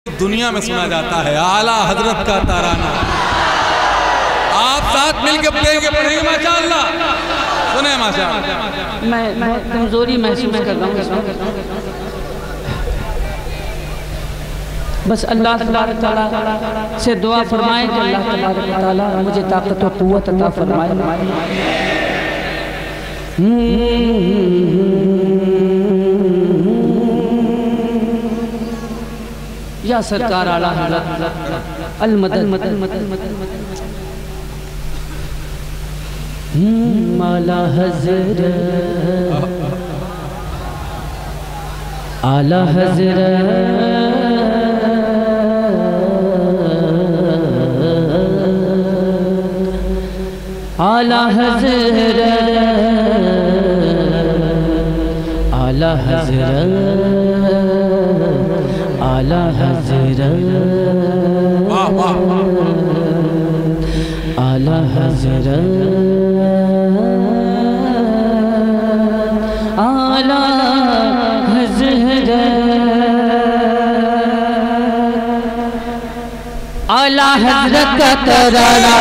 दुनिया में सुना जाता है आला हजरत का ताराना। आप साथ मिलकर पढ़ेंगे माशाअल्लाह। सुने माशाअल्लाह। मैं कमजोरी महसूस कर रहा हूँ, बस अल्लाह तबारक तआला से दुआ फरमाएं कि अल्लाह तबारक तआला मुझे ताकत और क़ुव्वत अता फरमाए। या सरकार आला हज़रत अल मदद आला हज़रत आला हज़रत आला हज़रत आला हज़रत आला हज़रत आला हज़रत आला हज़रत आला हज़रत का तराना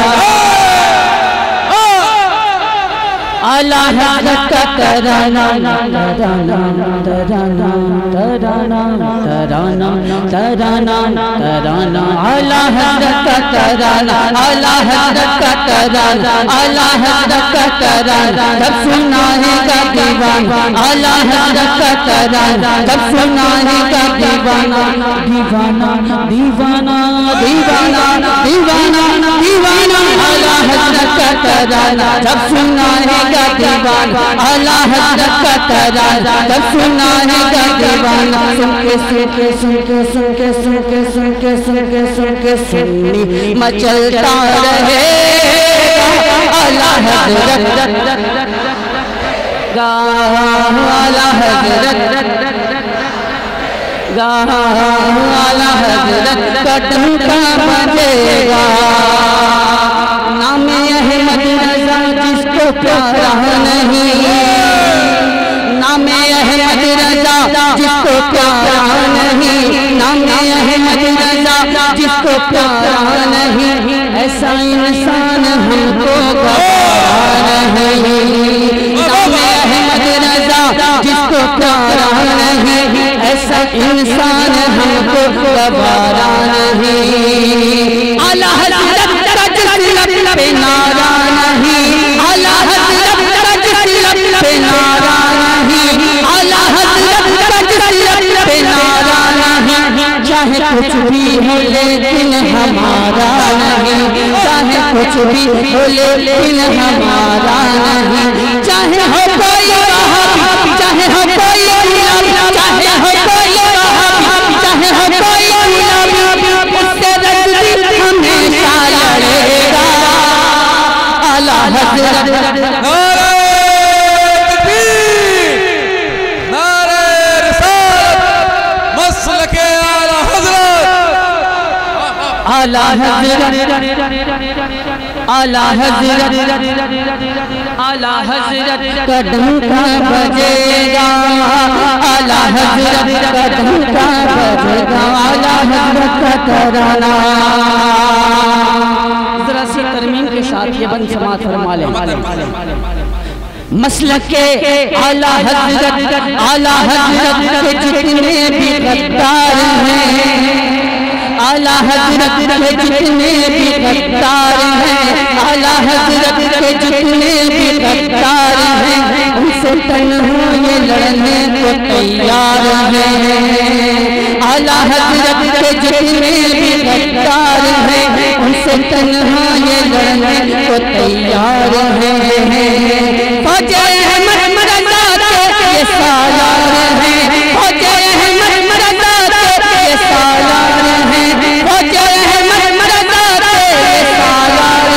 आला हज़रत का तराना तराना तराना तराना तराना तराना तराना आला हज़रत का तराना आला हज़रत का तराना आला हज़रत का तराना जब सुनाएगा दीवाना आला हज़रत का तराना जब सुनाएगा दीवाना दीवाना दीवाना दीवाना दीवाना दीवाना आला हज़रत का तराना जब सुनाएगा दीवाना आला हज़रत का तराना जब सुनाएगा दीवाना। सुन के सुन के सुन के सुन के सुन के सुन के सुन के सुन के सुन्नी मचलता रहे आला हज़रत गा आला हज़रत गा आला हज़रत का डंका बजेगा। नामे अहमद रज़ा जिसको प्यारा नहीं, नामे अहमद रज़ा जिसको प्यारा नहीं, नामे अहमद रज़ा जिसको प्यारा नहीं, ऐसा इंसान हमको गवारा नहीं। नामे अहमद रज़ा जिसको प्यारा नहीं, ऐसा इंसान हमको गवारा नहीं। आला हज़रत पे नारा नहीं, आला हज़रत का जिस पे नारा नहीं, आला हज़रत का जिस पे नारा नहीं। चाहे कुछ भी हो लेकिन हमारा नहीं, चाहे कुछ भी हो लेकिन हमारा नहीं। चाहे हो कोई वहाबी, चाहे हो कोई गुलाबी, चाहे हो कोई वहाबी, चाहे हो कोई गुलाबी, उससे रज़्ज़ हमेशा लड़ेगा आला हज़रत। नारे तकबीर, नारे रिसालत, मसलके आला हज़रत, आला हज़रत आला हज़रत आला हज़रत का डंका बजेगा, आला हज़रत का डंका बजेगा, आला हज़रत का तराना। जरा सी तरमीम के साथ ये बंद समात फरमा लें। मसलके आला हज़रत के जितने भी गद्दार हैं, आला हज़रत के जितने भी गद्दार हैं, आला हज़रत के जितने भी गद्दार हैं, उनसे तन्हा ये लड़ने को तैयार हैं। आला हज़रत के जितने भी गद्दार हैं, उनसे तन्हा ये लड़ने को तैयार हैं। ख्वाजा अहमद रज़ा के ये सालार हैं, ख्वाजा अहमद रज़ा के ये सालार हैं, ख्वाजा अहमद रज़ा के ये सालार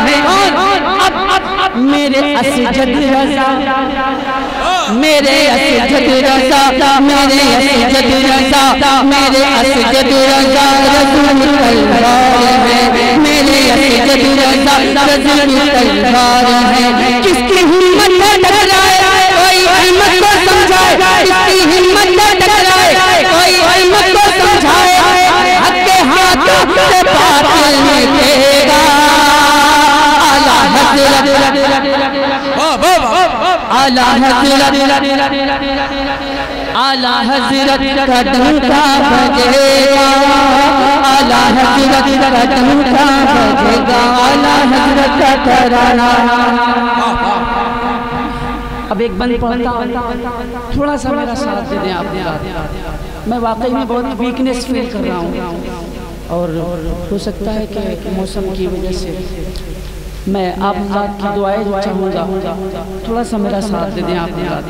हैं। मेरे असजद रज़ा, मेरे असजद रज़ा, मेरे असजद रज़ा, मेरे असजद रज़ा रसूल तलवार है, मेरे असजद रज़ा रसूल तलवार है। किसकी हिम्मत न टकराए कोई अहमद को समझाए, किसकी हिम्मत न टकराए कोई अहमद को समझाए। आला हजरत का डंका बजेगा, आला हजरत का डंका बजेगा, आला हजरत का तराना। अब एक बंद पढ़ता हूं, थोड़ा सा मेरा साथ दे दें आप। मैं वाकई में बहुत वीकनेस फील कर रहा हूँ और हो सकता है कि मौसम की वजह से मैं आप की दुआएं चाहूँगा, थोड़ा सा मेरा साथ दे दें आप।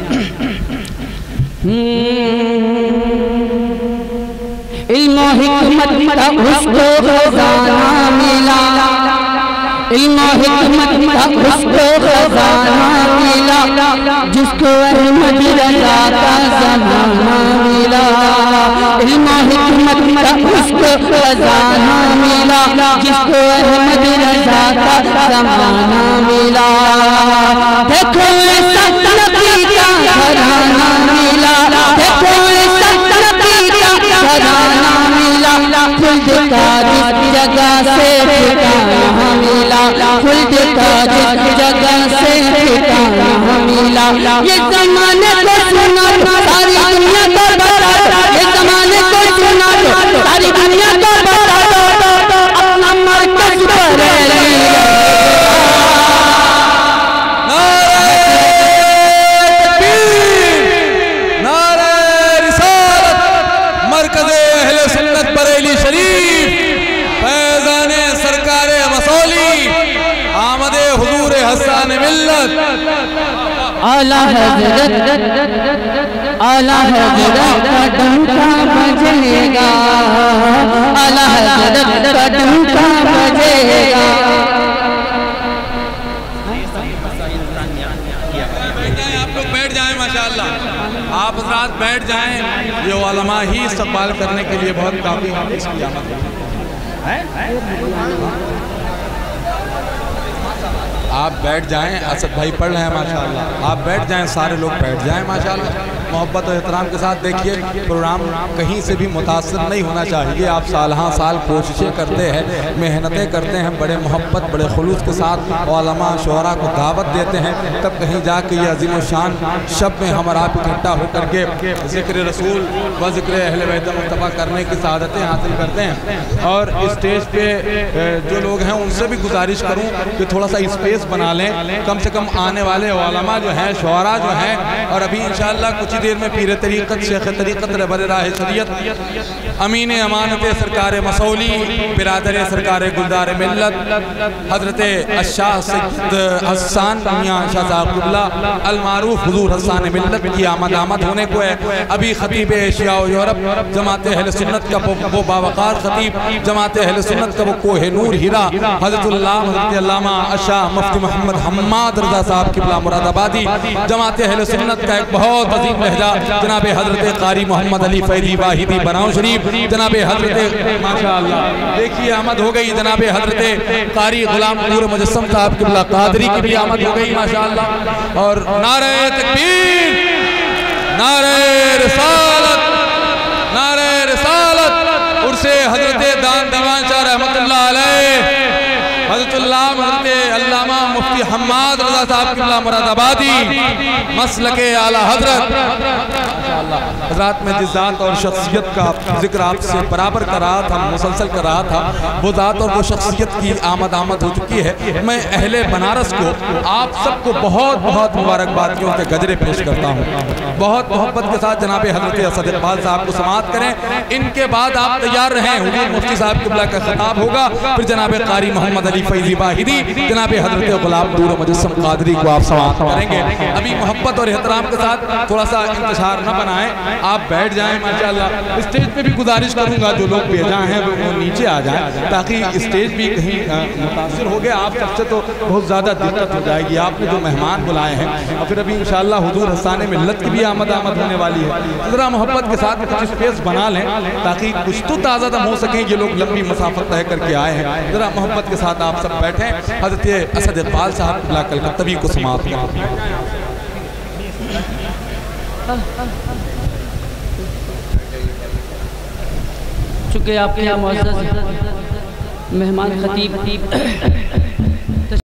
इल्म हिकमत का उसको खजाना मिला, इल्म हिकमत का उसको खजाना मिला, जिसको अहमद रज़ा का ज़माना मिला। इल्म हिकमत का उसको खजाना मिला, जिसको अहमद रज़ा का ज़माना मिला। देखो ऐसा नबी का घराना मिला, देखो ऐसा नबी का घराना मिला, खुद का जिस जगह से ठिकाना मिला, खुद का जिस जगह से ठिकाना मिला। ये ज़माने को सुना तो सारी दुनिया को बता दो, ये ज़माने को सुना तो सारी दुनिया को बता दो, अपना मरकज़ बरेली। आला हजरत का डंका बजेगा, आला हजरत का डंका बजेगा। आप लोग बैठ जाएं, माशाअल्लाह आप हज़रात बैठ जाएं। ये उलमा ही इस्तक़बाल करने के लिए बहुत काफ़ी है। आप बैठ जाएं, असद भाई पढ़ रहे हैं माशाअल्लाह, आप बैठ जाएं, सारे लोग बैठ जाएं माशाअल्लाह। मोहब्बत और एहतराम के साथ देखिए, प्रोग्राम कहीं से भी मुतासर नहीं होना चाहिए। आप साल हाँ साल कोशिशें करते हैं, मेहनतें करते हैं, बड़े मोहब्बत बड़े खुलूस के साथ उलमा शुअरा को दावत देते हैं, तब कहीं जाके ये अज़ीम शान शब में हम और आप इकट्ठा होकर के ज़िक्र रसूल व ज़िक्र अहले बैत मुस्तफ़ा करने की सआदतें हासिल करते हैं। और स्टेज पे जो लोग हैं उनसे भी गुजारिश करूँ कि थोड़ा सा स्पेस बना लें, कम से कम आने वाले उलमा जो हैं शुअरा जो हैं। और अभी इंशाअल्लाह कुछ ही देर में पीर तरीक़त शेख तरीक़त रहबर राह शरीयत अमीन अमानत सरकार मसौली बिरादर सरकार गुलदार मिल्लत हज़रत शाह सैयद हसन मियां शाह साहब क़िबला अल मारूफ हुज़ूर हसन मिल्लत की आमद होने को है। अभी खतीब एशिया और यूरोप जमात अहले सुन्नत का वो बावक़ार खतीब जमात अहले सुन्नत का वो कोहे नूर हीरा हज़रत अल्लामा शाह मुफ्ती मोहम्मद हम्माद रज़ा साहब क़िबला मुरादाबादी जमात अहले सुन्नत का एक बहुत अजीम लहजा जनाब हज़रत कारी मोहम्मद अली फैदी वाहिदी बनाओ शरीफ जनाब हज़रत माशाअल्लाह देखिए आमद हो गई, जनाब हज़रत कारी गुलाम नूर मुजस्सम साहब क़िबला क़ादरी की भी आमद हो गई माशाअल्लाह। और नारे तकबीर, नारे रिसालत, नारे रिसालत। उर्से हज़रत दान दीवान शाह रहमतुल्लाह अलैह अल्लामा मुफ्ती हम्माद रज़ा साहब क़िबला मुरादाबादी मसलके आला हज़रत हज़रात में जिस ज़ात और शख्सियत का जिक्र आपसे बराबर कर रहा था, मुसलसल कर रहा था, वो ज़ात और वो शख्सियत की आमद हो चुकी है। मैं अहले बनारस को आप सबको बहुत बहुत मुबारकबादियों के गजरे पेश करता हूँ। बहुत मोहब्बत के साथ जनाब हज़रत असद इक़बाल साहब को समाअत करें। इनके बाद आप तैयार रहें, हुज़ूर मुफ्ती साहब क़िबला का खिताब होगा, फिर जनाब कारी मोहम्मद अली फैज़ी वाहिदी जनाब हज़रत गुलाम नूर मुजस्सम क़ादरी को आप समाअत करेंगे। अभी मोहब्बत और एहतराम के साथ थोड़ा सा इंतशार न बनाएं, आप बैठ जाएं माशाअल्लाह। स्टेज पे भी गुजारिश करूंगा जो लोग बेजा हैं वो नीचे आ जाएं, ताकि स्टेज भी कहीं मुतासिर हो गया। आप सबसे तो बहुत ज़्यादा दिक्कत हो जाएगी, आपने जो मेहमान बुलाए हैं। और फिर अभी इंशाअल्लाह हुज़ूर हसन मिल्लत की भी आमद होने वाली है। ज़रा मोहब्बत के साथ कुछ स्पेस बना लें ताकि कुछ तो ताज़ा दम हो सकें। ये लोग लंबी मुसाफत तय करके आए हैं, ज़रा मोहब्बत के साथ आप सब बैठें। हज़रत असद इक़बाल साहब क़िबला कलकत्तवी को समाअत करें। चूँकि आपके यहाँ मुअज़्ज़ज़ मेहमान खतीब